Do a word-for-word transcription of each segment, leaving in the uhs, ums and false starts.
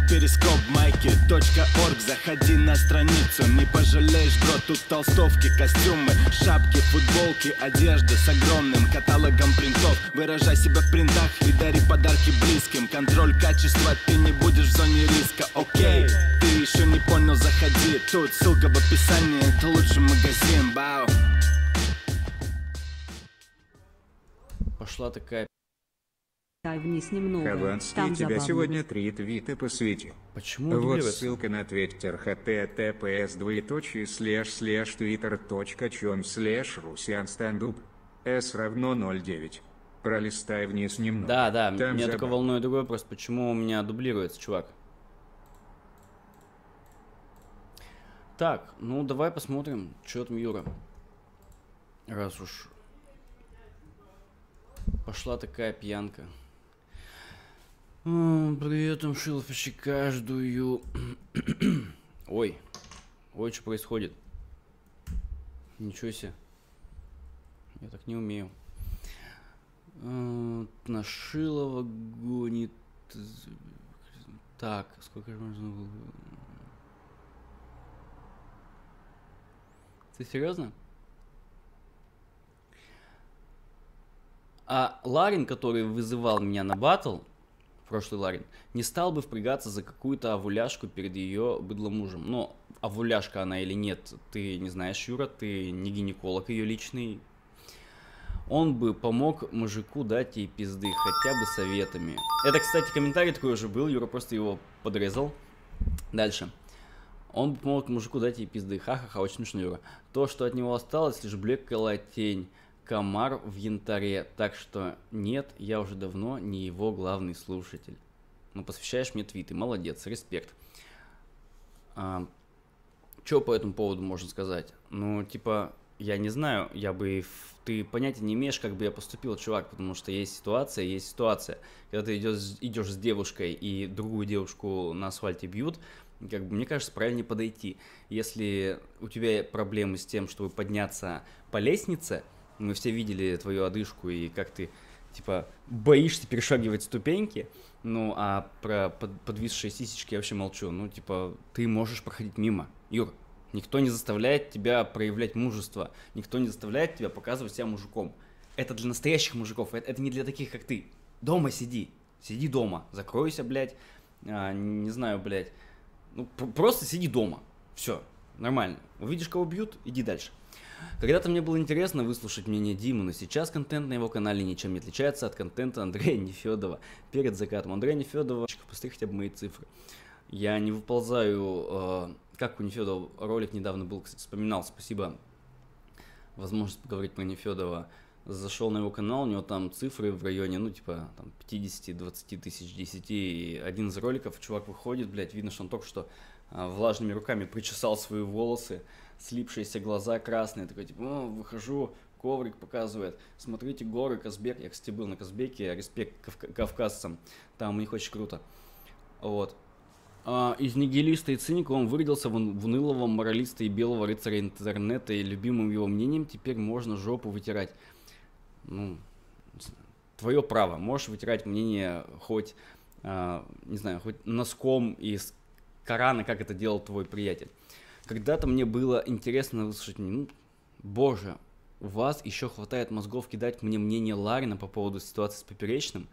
перископ майки точка орг. Заходи на страницу, не пожалеешь, бро. Тут толстовки, костюмы, шапки, футболки, одежда с огромным каталогом принтов. Выражай себя в принтах и дари подарки близким. Контроль качества, ты не будешь в зоне риска. Окей, ты еще не понял, заходи. Тут ссылка в описании, это лучший магазин. Бау. Пошла такая. Вниз немного. Хованский, Там тебя забавно. сегодня три твита посвятил. Почему Вот дублируется? ссылка на твиттер https двоеточие слэш слэш твиттер точка чем слэш русян стендуп с равно ноль девять. Пролистай вниз немного. Да, да, Там меня забавно. только волнует другой вопрос. Почему у меня дублируется, чувак? Так, ну давай посмотрим, что там Юра. Раз уж пошла такая пьянка. М, При этом шил почти каждую. Ой. Ой, что происходит? Ничего себе. Я так не умею. Э, Нашилова гонит. Так, сколько же можно было? Ты серьезно? А Ларин, который вызывал меня на баттл, прошлый Ларин, не стал бы впрягаться за какую-то овуляшку перед ее быдлым мужем. Но овуляшка она или нет, ты не знаешь, Юра, ты не гинеколог ее личный. Он бы помог мужику дать ей пизды, хотя бы советами. Это, кстати, комментарий такой уже был, Юра просто его подрезал. Дальше. Он бы помог мужику дать ей пизды. Ха-ха-ха, очень смешно, Юра. То, что от него осталось, лишь блеклая тень. Комар в янтаре. Так что нет, я уже давно не его главный слушатель. Ну, посвящаешь мне твиты. Молодец, респект. А, что по этому поводу можно сказать? Ну, типа, я не знаю, я бы... Ты понятия не имеешь, как бы я поступил, чувак, потому что есть ситуация, есть ситуация. Когда ты идешь, идешь с девушкой и другую девушку на асфальте бьют, как бы, мне кажется, правильнее подойти. Если у тебя проблемы с тем, чтобы подняться по лестнице, мы все видели твою одышку и как ты, типа, боишься перешагивать ступеньки, ну, а про под, подвисшие сисечки я вообще молчу. Ну, типа, ты можешь проходить мимо. Юр, никто не заставляет тебя проявлять мужество, никто не заставляет тебя показывать себя мужиком. Это для настоящих мужиков, это, это не для таких, как ты. Дома сиди, сиди дома, закройся, блядь, а, не знаю, блядь, ну, просто сиди дома, все, нормально. Увидишь, кого бьют, иди дальше. Когда-то мне было интересно выслушать мнение Димы, но сейчас контент на его канале ничем не отличается от контента Андрея Нефедова перед закатом. Андрея Нефедова, посмотри хотя бы мои цифры. Я не выползаю, э, как у Нефедова ролик недавно был, кстати, вспоминал, спасибо, возможность поговорить про Нефедова. Зашел на его канал, у него там цифры в районе, ну, типа, там, пятьдесят-двадцать тысяч, десять, и один из роликов, чувак выходит, блядь, видно, что он только что э, влажными руками причесал свои волосы, слипшиеся глаза красные, такой, типа, о, выхожу, коврик показывает, смотрите, горы, Казбек, я, кстати, был на Казбеке, респект кавка- кавказцам, там у них очень круто, вот. А, из нигилиста и циника он выродился в, в унылого моралиста и белого рыцаря интернета, и любимым его мнением теперь можно жопу вытирать. Ну, твое право, можешь вытирать мнение хоть, а, не знаю, хоть носком из Корана, как это делал твой приятель. Когда-то мне было интересно выслушать, ну, боже, у вас еще хватает мозгов кидать мне мнение Ларина по поводу ситуации с Поперечным.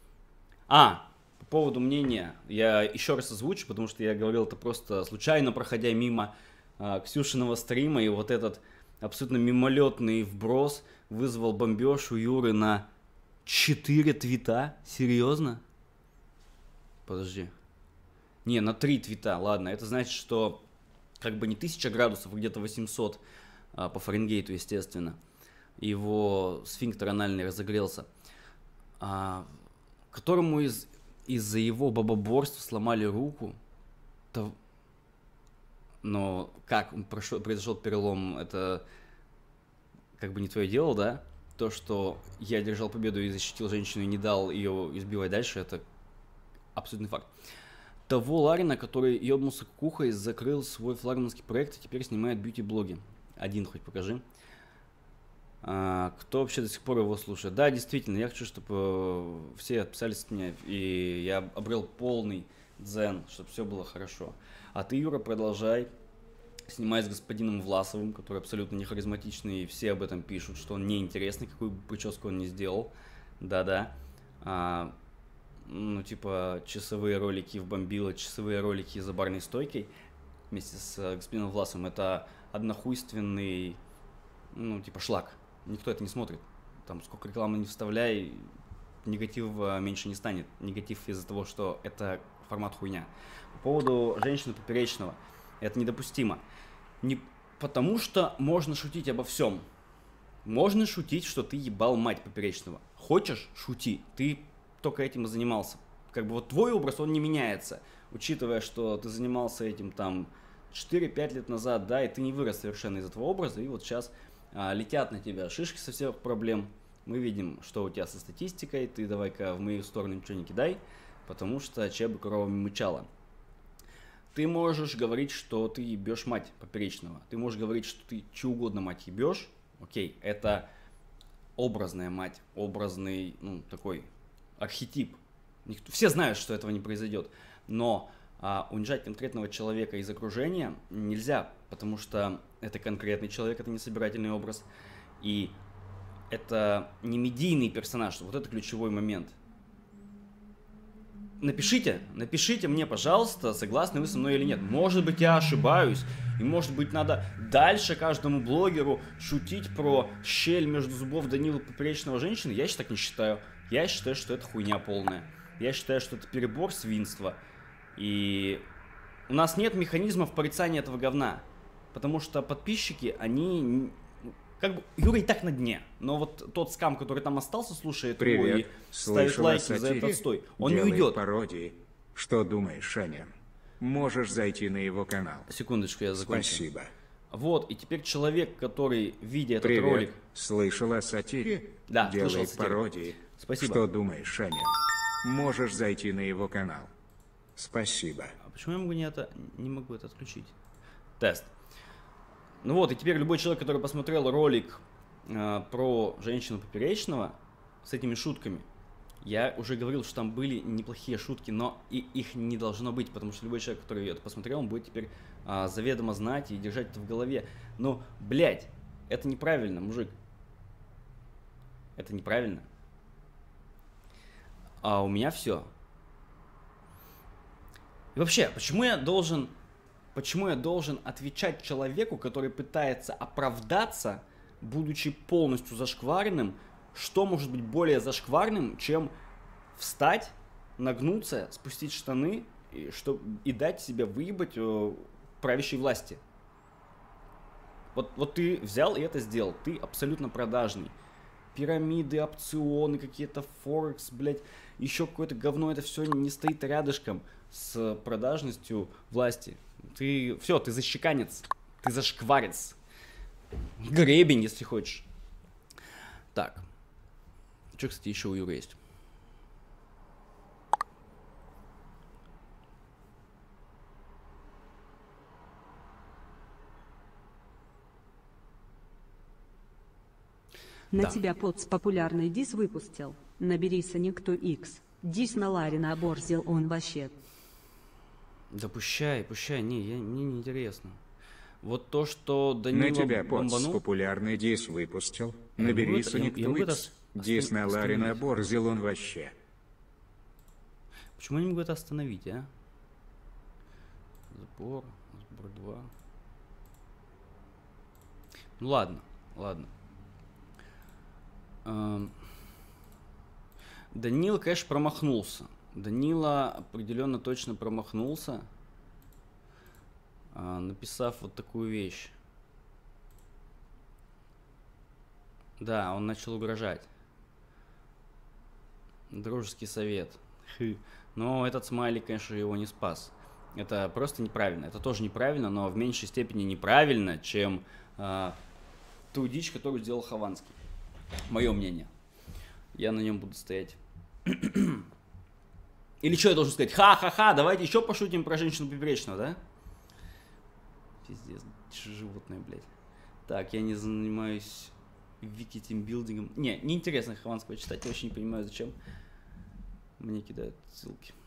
А, по поводу мнения, я еще раз озвучу, потому что я говорил это просто случайно, проходя мимо а, Ксюшиного стрима, и вот этот абсолютно мимолетный вброс вызвал бомбеж у Юры на четыре твита. Серьезно? Подожди. Не, на три твита, ладно, это значит, что как бы не тысяча градусов, а где-то восемьсот а, по Фаренгейту, естественно. Его сфинктер анальный разогрелся. А, которому из, из-за его бабоборства сломали руку. То... Но как прошел, произошел перелом, это как бы не твое дело, да? То, что я держал победу и защитил женщину и не дал ее избивать дальше, это абсолютный факт. Того Ларина, который ебнулся кукухой, закрыл свой флагманский проект и теперь снимает бьюти-блоги. Один хоть покажи. А, кто вообще до сих пор его слушает? Да, действительно, я хочу, чтобы все отписались от меня, и я обрел полный дзен, чтобы все было хорошо. А ты, Юра, продолжай. Снимай с господином Власовым, который абсолютно не харизматичный, и все об этом пишут, что он неинтересный, какую бы прическу он не сделал. Да-да. А, ну, типа, часовые ролики в Бомбило, часовые ролики за барной стойкой вместе с господином Власовым — это однохуйственный, ну, типа, шлак. Никто это не смотрит. Там сколько рекламы не вставляй, негатива меньше не станет. Негатив из-за того, что это формат хуйня. По поводу женщины поперечного. Это недопустимо. Не потому что можно шутить обо всем. Можно шутить, что ты ебал мать поперечного. Хочешь — шути. Ты только этим и занимался. Как бы вот твой образ, он не меняется. Учитывая, что ты занимался этим там четыре-пять лет назад, да, и ты не вырос совершенно из этого образа, и вот сейчас а, летят на тебя шишки со всех проблем. Мы видим, что у тебя со статистикой. Ты давай-ка в мою сторону ничего не кидай, потому что чья бы корова мычала. Ты можешь говорить, что ты ебешь мать поперечного. Ты можешь говорить, что ты чего угодно мать ебешь. Окей, это образная мать, образный, ну, такой архетип. Никто, все знают, что этого не произойдет. Но а, унижать конкретного человека из окружения нельзя, потому что это конкретный человек, это не собирательный образ. И это не медийный персонаж. Вот это ключевой момент. Напишите, напишите мне, пожалуйста, согласны вы со мной или нет. Может быть, я ошибаюсь, и может быть, надо дальше каждому блогеру шутить про щель между зубов Данилы поперечного женщины. Я так не считаю. Я считаю, что это хуйня полная. Я считаю, что это перебор, свинства. И у нас нет механизмов порицания этого говна. Потому что подписчики, они... Как бы Юра и так на дне, но вот тот скам, который там остался, слушает его и ставит лайки за этот отстой, он не уйдет. Пародии. Что думаешь, Аня? Можешь зайти на его канал. Секундочку, я закончу. Спасибо. Вот, и теперь человек, который, видя этот Привет. ролик... Слышал о сатире? Да, Делает слышал о сатире. пародии. Спасибо. Что думаешь, Аня? Можешь зайти на его канал. Спасибо. А почему я могу не, это, не могу это отключить? Тест. Ну вот, и теперь любой человек, который посмотрел ролик э, про женщину поперечного с этими шутками, я уже говорил, что там были неплохие шутки, но и их не должно быть, потому что любой человек, который это посмотрел, он будет теперь э, заведомо знать и держать это в голове. Но, блядь, это неправильно, мужик. Это неправильно. А у меня все. И вообще, почему я должен... Почему я должен отвечать человеку, который пытается оправдаться, будучи полностью зашкваренным? Что может быть более зашкварным, чем встать, нагнуться, спустить штаны и, что, и дать себе выебать э, правящей власти? Вот, вот ты взял и это сделал. Ты абсолютно продажный. Пирамиды, опционы, какие-то форекс, блядь, еще какое-то говно. Это все не стоит рядышком с продажностью власти. Ты, все, ты защеканец, ты зашкварец. Гребень, если хочешь. Так. Что, кстати, еще у Юры есть? На Да. тебя Потс популярный дис выпустил. Наберися никто Икс. Дис на Ларина оборзил он вообще. Да пущай, пущай, не, я, мне не интересно. Вот то, что Данила На тебя Потс бомбанул... популярный дис выпустил. Я Набери могу это- я- Соник я могу это Твикс. Дис оста- на Ларина остановить? оборзил он вообще. Почему я не могу это остановить, а? Сбор, сбор два. Ну ладно, ладно. Эм, Данила, конечно, промахнулся. Данила определенно точно промахнулся, а, написав вот такую вещь. Да, он начал угрожать. Дружеский совет. Хы. Но этот смайлик, конечно, его не спас. Это просто неправильно. Это тоже неправильно, но в меньшей степени неправильно, чем а, ту дичь, которую сделал Хованский. Мое мнение. Я на нем буду стоять. Или что я должен сказать? Ха-ха-ха, давайте еще пошутим про женщину поперечного, да? Пиздец, животное, блядь. Так, я не занимаюсь вики-тимбилдингом. Не, неинтересно Хованского читать, я вообще не понимаю, зачем мне кидают ссылки.